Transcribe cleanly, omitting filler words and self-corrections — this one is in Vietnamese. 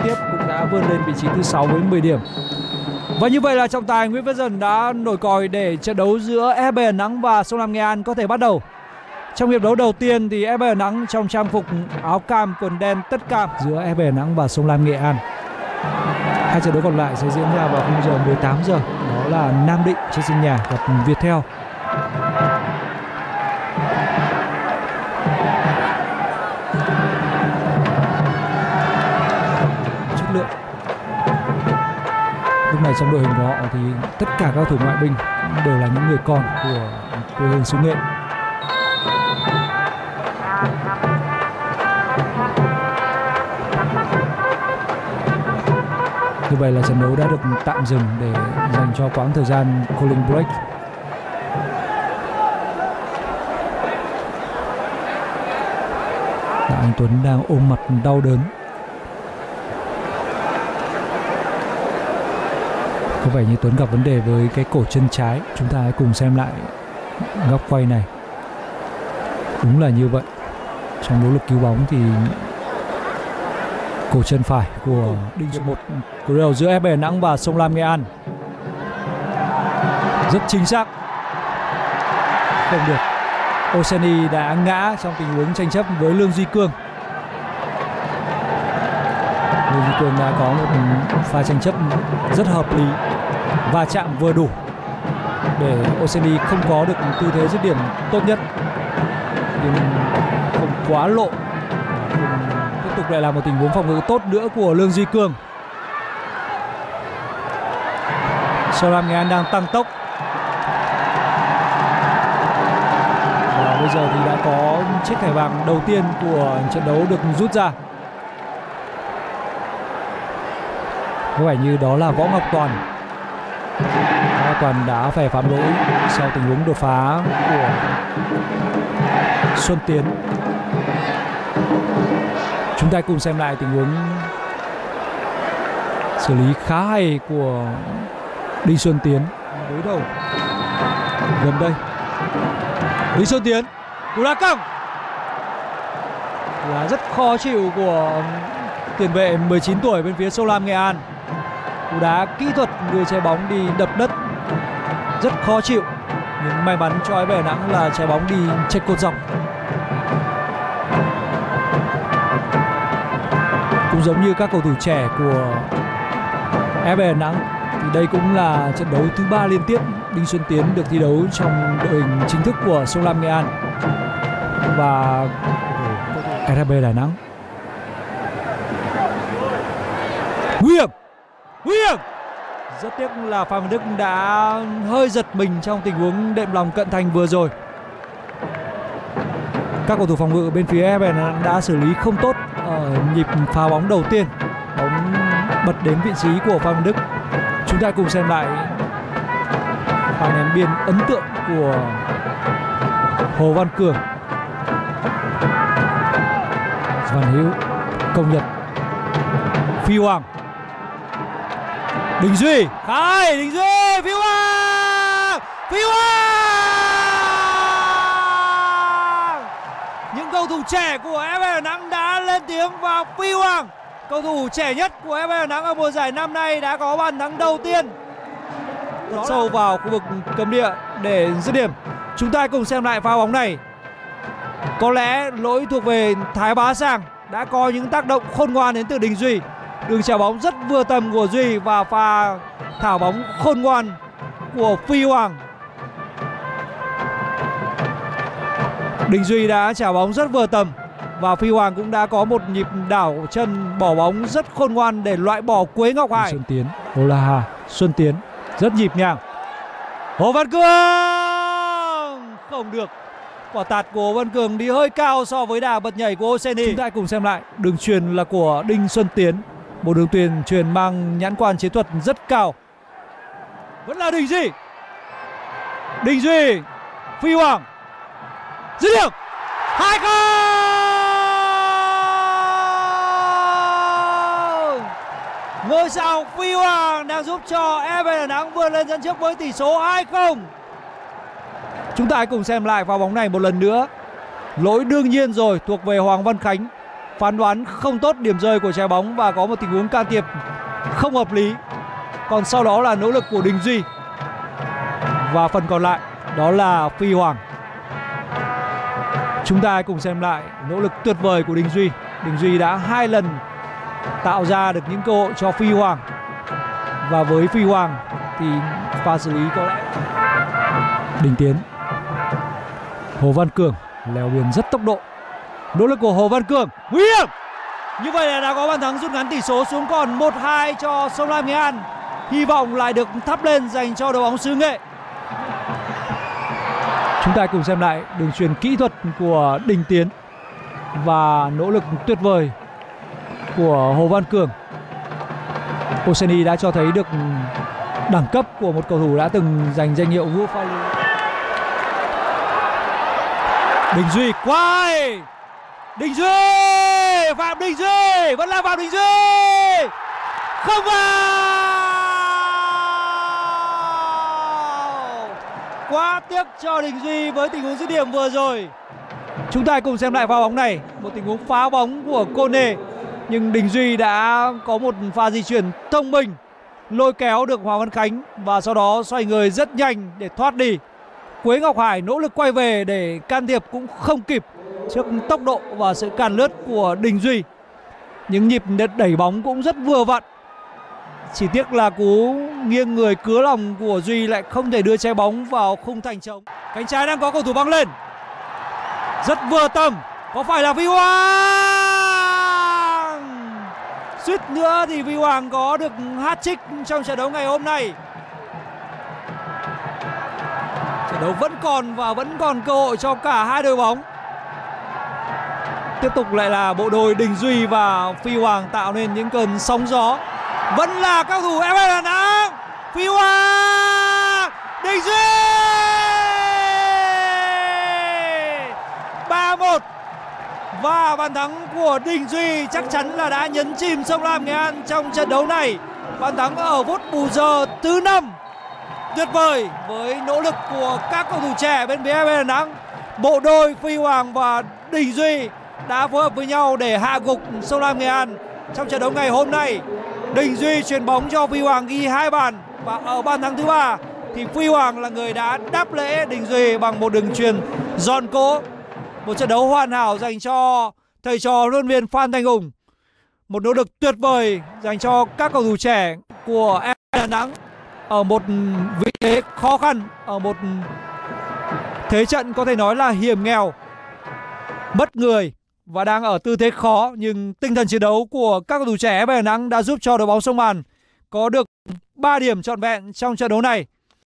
tiếp cũng đã vươn lên vị trí thứ 6 với 10 điểm. Và như vậy là trọng tài Nguyễn Văn Dần đã nổi còi để trận đấu giữa FB Đà Nẵng và Sông Lam Nghệ An có thể bắt đầu. Trong hiệp đấu đầu tiên thì FB Đà Nẵng trong trang phục áo cam quần đen tất cam giữa FB Đà Nẵng và Sông Lam Nghệ An. Hai trận đấu còn lại sẽ diễn ra vào khung giờ 18 giờ. Đó là Nam Định trên sân nhà gặp Viettel. Chất lượng. Lúc này trong đội hình của họ thì tất cả các thủ ngoại binh đều là những người con của quê hương xứ Nghệ. Như vậy là trận đấu đã được tạm dừng để dành cho quãng thời gian cooling break. Anh Tuấn đang ôm mặt đau đớn. Có vẻ như Tuấn gặp vấn đề với cái cổ chân trái. Chúng ta hãy cùng xem lại góc quay này. Đúng là như vậy. Trong nỗ lực cứu bóng thì cổ chân phải của Đinh Xuân một cú đầu giữa FB Đà Nẵng và Sông Lam Nghệ An rất chính xác, không được. Oseni đã ngã trong tình huống tranh chấp với Lương Duy Cương. Lương Duy Cương đã có một pha tranh chấp rất hợp lý, va chạm vừa đủ để Oseni không có được tư thế dứt điểm tốt nhất, nhưng không quá lộ. Tiếp tục lại là một tình huống phòng ngự tốt nữa của Lương Duy Cương. Sông Lam Nghệ An đang tăng tốc. Và bây giờ thì đã có chiếc thẻ vàng đầu tiên của trận đấu được rút ra. Có vẻ như đó là Võ Ngọc Toàn. Võ Ngọc Toàn đã phải phạm lỗi sau tình huống đột phá của Xuân Tiến. Chúng ta cùng xem lại tình huống xử lý khá hay của Đinh Xuân Tiến. Đối đầu gần đây, Đinh Xuân Tiến cú đá căng là rất khó chịu của tiền vệ 19 tuổi bên phía Sông Lam Nghệ An. Cú đá kỹ thuật đưa trái bóng đi đập đất rất khó chịu, nhưng may mắn cho FB Đà Nẵng là trái bóng đi chệch cột dọc. Cũng giống như các cầu thủ trẻ của FB Đà Nẵng thì đây cũng là trận đấu thứ 3 liên tiếp Đinh Xuân Tiến được thi đấu trong đội hình chính thức của Sông Lam Nghệ An và FB Đà Nẵng. Nguy hiểm. Rất tiếc là Phan Văn Đức đã hơi giật mình trong tình huống đệm lòng cận thành vừa rồi. Các cầu thủ phòng ngự bên phía FB Đà Nẵng đã xử lý không tốt ở nhịp phá bóng đầu tiên. Bóng bật đến vị trí của Phan Văn Đức. Chúng ta cùng xem lại pha ném biên ấn tượng của Hồ Văn Cường. Văn Hữu, Công Nhật, Phi Hoàng, Đình Duy, khá hay, Đình Duy, Phi Hoàng. Những cầu thủ trẻ của FB Đà Nẵng đã lên tiếng và Phi Hoàng, cầu thủ trẻ nhất của FB Đà Nẵng ở mùa giải năm nay, đã có bàn thắng đầu tiên rất sâu vào khu vực cấm địa để dứt điểm. Chúng ta cùng xem lại pha bóng này. Có lẽ lỗi thuộc về Thái Bá Sàng, đã có những tác động khôn ngoan đến từ Đình Duy. Đường chào bóng rất vừa tầm của Duy và pha thảo bóng khôn ngoan của Phi Hoàng. Đình Duy đã chào bóng rất vừa tầm và Phi Hoàng cũng đã có một nhịp đảo chân bỏ bóng rất khôn ngoan để loại bỏ Quế Ngọc Hải. Xuân Tiến, Olaha, Xuân Tiến rất nhịp nhàng. Hồ Văn Cường không được. Quả tạt của Hồ Văn Cường đi hơi cao so với đà bật nhảy của Oseni. Chúng ta cùng xem lại. Đường chuyền là của Đinh Xuân Tiến, một đường chuyền mang nhãn quan chiến thuật rất cao. Vẫn là Đình Duy, Phi Hoàng, dứt điểm 2-0. Ngôi sao Phi Hoàng đang giúp cho FB Đà Nẵng vươn lên dẫn trước với tỷ số 2-0. Chúng ta hãy cùng xem lại pha bóng này một lần nữa. Lỗi đương nhiên rồi, thuộc về Hoàng Văn Khánh. phán đoán không tốt điểm rơi của trái bóng và có một tình huống can thiệp không hợp lý. Còn sau đó là nỗ lực của Đình Duy. Và phần còn lại đó là Phi Hoàng. Chúng ta cùng xem lại nỗ lực tuyệt vời của Đình Duy. Đình Duy đã 2 lần tạo ra được những cơ hội cho Phi Hoàng. Và với Phi Hoàng thì pha xử lý có lẽ Đình Tiến. Hồ Văn Cường leo biên rất tốc độ. Nỗ lực của Hồ Văn Cường nguy hiểm. Như vậy là đã có bàn thắng rút ngắn tỷ số xuống còn 1-2 cho Sông Lam Nghệ An. Hy vọng lại được thắp lên dành cho đội bóng xứ Nghệ. Chúng ta cùng xem lại đường chuyền kỹ thuật của Đình Tiến và nỗ lực tuyệt vời của Hồ Văn Cường. Oseni đã cho thấy được đẳng cấp của một cầu thủ đã từng giành danh hiệu vua pha lưới. Đình Duy quay. Đình Duy, Phạm Đình Duy, vẫn là Phạm Đình Duy. Không vào. Quá tiếc cho Đình Duy với tình huống dứt điểm vừa rồi. Chúng ta cùng xem lại pha bóng này, một tình huống phá bóng của Kone. Nhưng Đình Duy đã có một pha di chuyển thông minh, lôi kéo được Hoàng Văn Khánh và sau đó xoay người rất nhanh để thoát đi. Quế Ngọc Hải nỗ lực quay về để can thiệp cũng không kịp trước tốc độ và sự càn lướt của Đình Duy. Những nhịp đẩy bóng cũng rất vừa vặn. Chỉ tiếc là cú nghiêng người cứa lòng của Duy lại không thể đưa trái bóng vào khung thành trống. Cánh trái đang có cầu thủ băng lên. Rất vừa tầm. Có phải là Vi Hoàng? Suýt nữa thì Vi Hoàng có được hat-trick trong trận đấu ngày hôm nay. Trận đấu vẫn còn và vẫn còn cơ hội cho cả hai đội bóng. Tiếp tục lại là bộ đôi Đình Duy và Phi Hoàng tạo nên những cơn sóng gió. Vẫn là các thủ FS Đà Nẵng. Phi Hoàng, Đình Duy 3-1. Và bàn thắng của Đình Duy chắc chắn là đã nhấn chìm Sông Lam Nghệ An trong trận đấu này. Bàn thắng ở phút bù giờ thứ 5. Tuyệt vời với nỗ lực của các cầu thủ trẻ bên phía FS Đà Nẵng. Bộ đôi Phi Hoàng và Đình Duy đã phối hợp với nhau để hạ gục Sông Lam Nghệ An trong trận đấu ngày hôm nay. Đình Duy chuyền bóng cho Phi Hoàng ghi 2 bàn và ở bàn thắng thứ 3 thì Phi Hoàng là người đã đáp lễ Đình Duy bằng một đường chuyền giòn cố. Một trận đấu hoàn hảo dành cho thầy trò huấn luyện viên Phan Thanh Hùng. Một nỗ lực tuyệt vời dành cho các cầu thủ trẻ của FS Đà Nẵng ở một vị thế khó khăn, ở một thế trận có thể nói là hiểm nghèo, mất người và đang ở tư thế khó, nhưng tinh thần chiến đấu của các cầu thủ trẻ FS Đà Nẵng đã giúp cho đội bóng Sông Màn có được 3 điểm trọn vẹn trong trận đấu này.